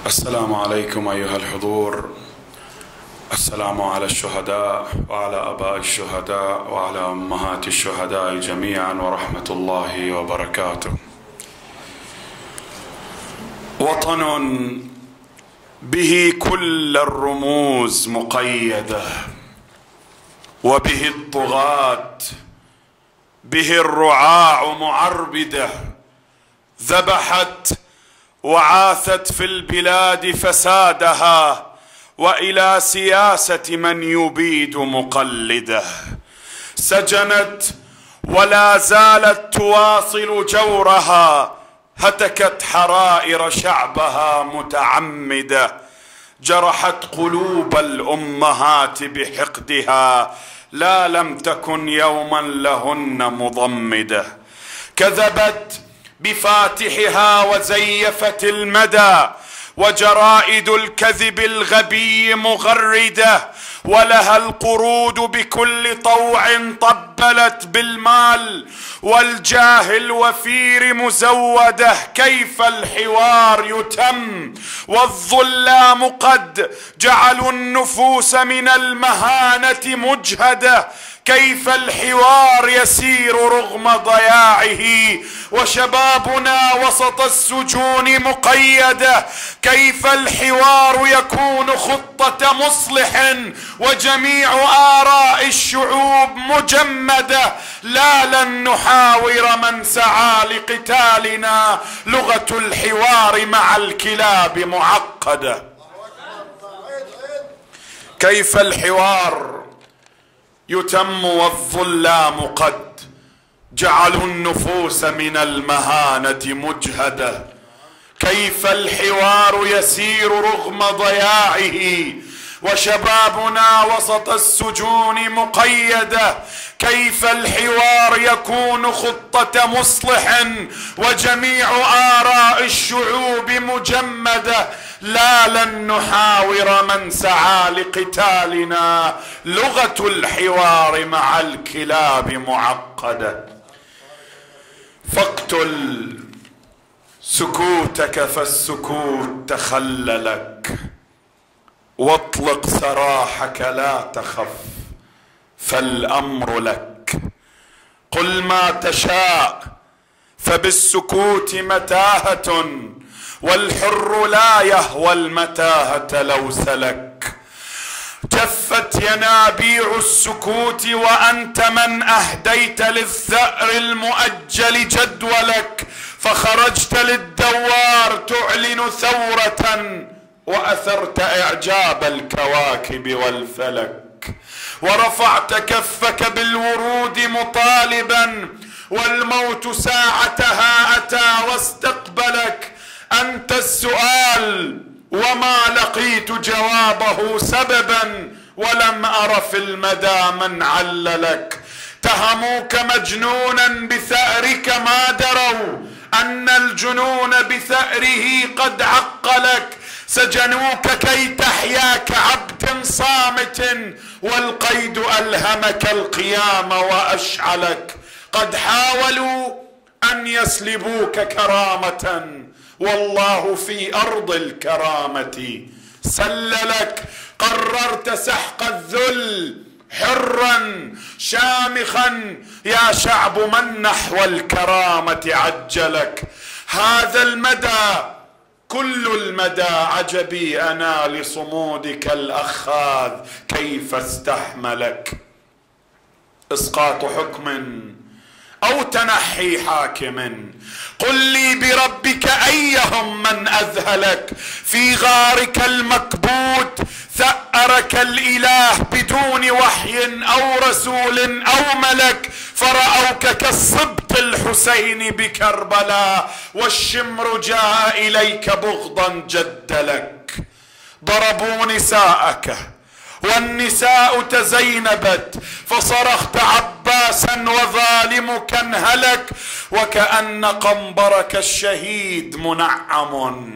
السلام عليكم أيها الحضور. السلام على الشهداء وعلى آباء الشهداء وعلى أمهات الشهداء جميعا ورحمة الله وبركاته. وطن به كل الرموز مقيدة، وبه الطغاة، به الرعاع معربدة، ذبحت وعاثت في البلاد فسادها، وإلى سياسة من يبيد مقلده. سجنت ولا زالت تواصل جورها، هتكت حرائر شعبها متعمدة، جرحت قلوب الأمهات بحقدها، لا لم تكن يوما لهن مضمدة. كذبت بفاتحها وزيفت المدى، وجرائد الكذب الغبي مغردة، ولها القرود بكل طوع طبلت بالمال، والجاه الوفير مزودة. كيف الحوار يتم والظلام قد جعلوا النفوس من المهانة مجهدة؟ كيف الحوار يسير رغم ضياعه وشبابنا وسط السجون مقيدة؟ كيف الحوار يكون خطة مصلح وجميع آراء الشعوب مجمدة؟ لا لن نحاور من سعى لقتالنا، لغة الحوار مع الكلاب معقدة. كيف الحوار يتم والظلام قد جعلوا النفوس من المهانة مجهدة؟ كيف الحوار يسير رغم ضياعه وشبابنا وسط السجون مقيدة؟ كيف الحوار يكون خطة مصلح وجميع آراء الشعوب مجمدة؟ لا لن نحاور من سعى لقتالنا، لغة الحوار مع الكلاب معقدة. فاقتل سكوتك فالسكوت تخللك، واطلق سراحك لا تخف فالأمر لك. قل ما تشاء فبالسكوت متاهة، والحر لا يهوى المتاهة لو سلك. جفت ينابيع السكوت وأنت من أهديت للثأر المؤجل جدولك، فخرجت للدوار تعلن ثورة وأثرت إعجاب الكواكب والفلك، ورفعت كفك بالورود مطالبا والموت ساعتها أتى واستقبلك. أنت السؤال وما لقيت جوابه سببا، ولم أر في المدى من عللك. تهموك مجنونا بثأرك ما دروا أن الجنون بثأره قد عقلك. سجنوك كي تحيا كعبد صامت، والقيد ألهمك القيام وأشعلك. قد حاولوا أن يسلبوك كرامة، والله في أرض الكرامة سللك. قررت سحق الذل حرا شامخا، يا شعب من نحو الكرامة عجلك. هذا المدى كل المدى عجبي أنا لصمودك الأخاذ كيف استحملك. إسقاط حكم أو تنحي حاكم، قل لي بربك أيهم من أذهلك. في غارك المكبوت ثأرك الإله بدون وحي أو رسول أو ملك، فرأوك كالصبط الحسين بكربلاء، والشمر جاء إليك بغضا جدلك. ضربوا نساءك والنساء تزينبت، فصرخت عباسا وظالمك انهلك. وكأن قنبرك الشهيد منعم،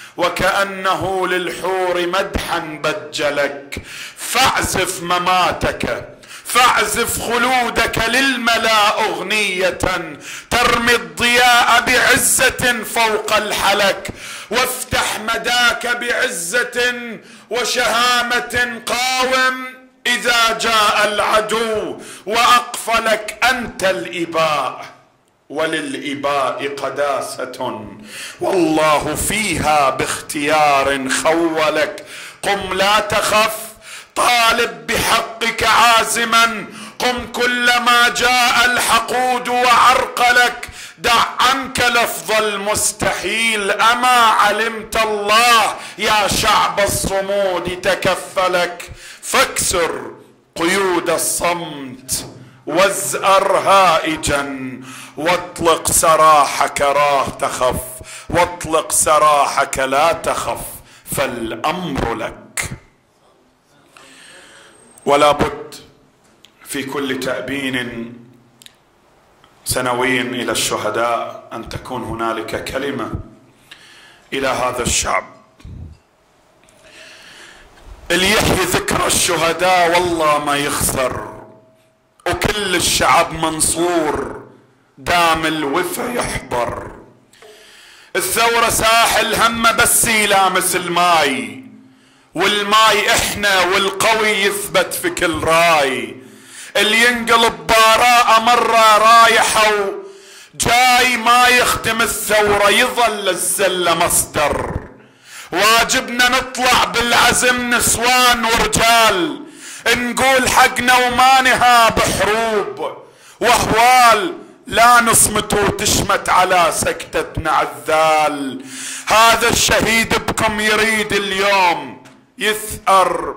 وكأنه للحور مدحا بجلك. فاعزف مماتك فاعزف خلودك للملا أغنية ترمي الضياء بعزة فوق الحلك، وافتح مداك بعزة وشهامة قاوم إذا جاء العدو وأقفلك. أنت الإباء وللإباء قداسة والله فيها باختيار خولك. قم لا تخف طالب بحقك عازما، قم كلما جاء الحقود وعرقلك. دع عنك لفظ المستحيل، أما علمت الله يا شعب الصمود تكفلك. فاكسر قيود الصمت وازأر هائجا، واطلق سراحك لا تخف، واطلق سراحك لا تخف، فالأمر لك. ولا بد في كل تأبين سنوي إلى الشهداء أن تكون هنالك كلمة إلى هذا الشعب. اللي يحيي ذكر الشهداء والله ما يخسر، وكل الشعب منصور دام الوفا يحضر. الثورة ساحل همه بس يلامس الماي، والماي احنا والقوي يثبت في كل راي. اللي ينقلب باراء مرة رايحة جاي ما يختم الثورة يظل الزلة مصدر. واجبنا نطلع بالعزم نسوان ورجال، نقول حقنا وما نهاب حروب واهوال. لا نصمت وتشمت على سكتتنا عذال. هذا الشهيد بكم يريد اليوم يثأر.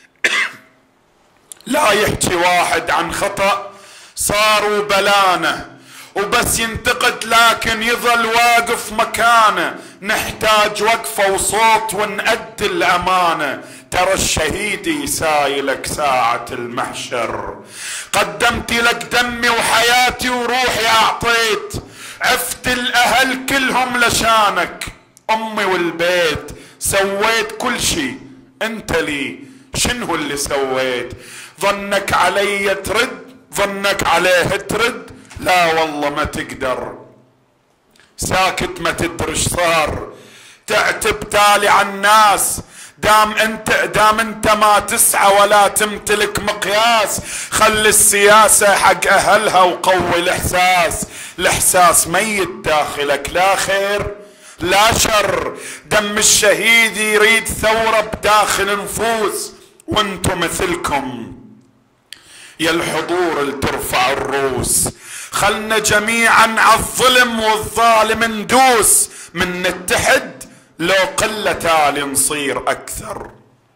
لا يحكي واحد عن خطأ صاروا بلانه وبس ينتقد، لكن يظل واقف مكانه. نحتاج وقفة وصوت ونأدي الأمانة. ترى الشهيد يسايلك ساعة المحشر، قدمت لك دمي وحياتي وروحي أعطيت. عفت الأهل كلهم لشانك، أمي والبيت سويت كل شي. أنت لي شنو اللي سويت؟ ظنك علي ترد، ظنك عليه ترد، لا والله ما تقدر. ساكت ما تدري ايش صار، تعتب تالي على الناس. دام انت ما تسعى ولا تمتلك مقياس. خلي السياسة حق اهلها وقوي الاحساس. الاحساس ميت داخلك، لا خير لا شر. دم الشهيد يريد ثورة بداخل نفوس، وانتم مثلكم يا الحضور اللي ترفع الروس. خلنا جميعا عالظلم والظالم ندوس، من نتحد لو قلة تالي نصير أكثر.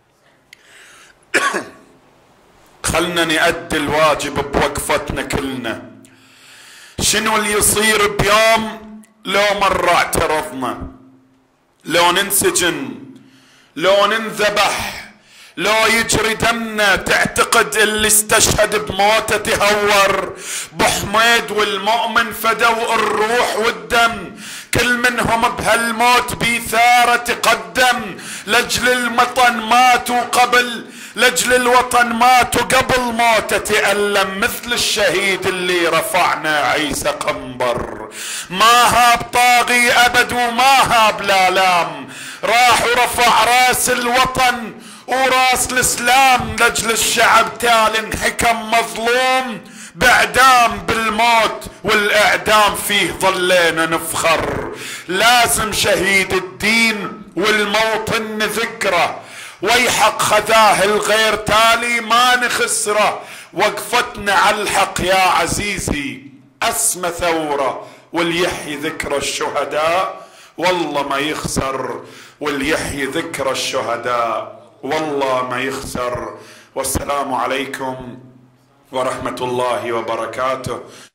خلنا نأدي الواجب بوقفتنا كلنا. شنو اللي يصير بيوم لو مرة اعترضنا؟ لو ننسجن، لو ننذبح، لو يجري دمنا. تعتقد اللي استشهد بموته تهور؟ بحميد والمؤمن فدوا الروح والدم، كل منهم بهالموت بثارة تقدم. لجل الوطن ماتوا قبل، لجل الوطن ماتوا قبل موته تألم. مثل الشهيد اللي رفعنا عيسى قنبر، ما هاب طاغي أبد وما هاب لالام. راح ورفع راس الوطن وراس الاسلام. لاجل الشعب تالي انحكم مظلوم باعدام بالموت، والاعدام فيه ظلينا نفخر. لازم شهيد الدين والموطن نذكره، ويحق خذاه الغير تالي ما نخسره. وقفتنا على الحق يا عزيزي اسمى ثورة، واليحيي ذكر الشهداء والله ما يخسر. واليحيي ذكر الشهداء والله ما يخسر. والسلام عليكم ورحمة الله وبركاته.